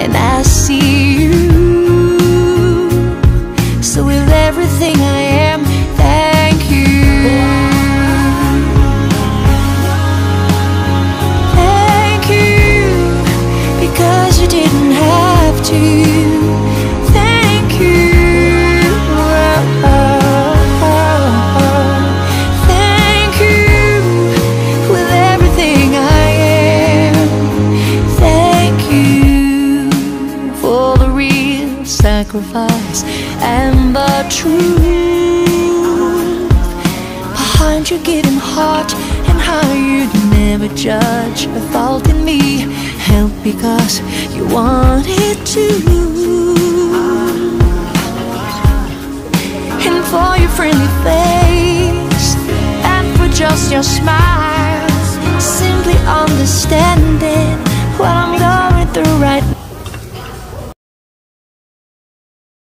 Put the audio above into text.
and I see you. So with everything I am, thank you. Thank you, because you didn't have to. Thank you. Thank you, with everything I am. Thank you for the real sacrifice and the truth behind your giving heart, and how you'd never judge a fault in me. Help because you wanted to, and for your friendly face, and for just your smile, simply understanding what I'm going through right now.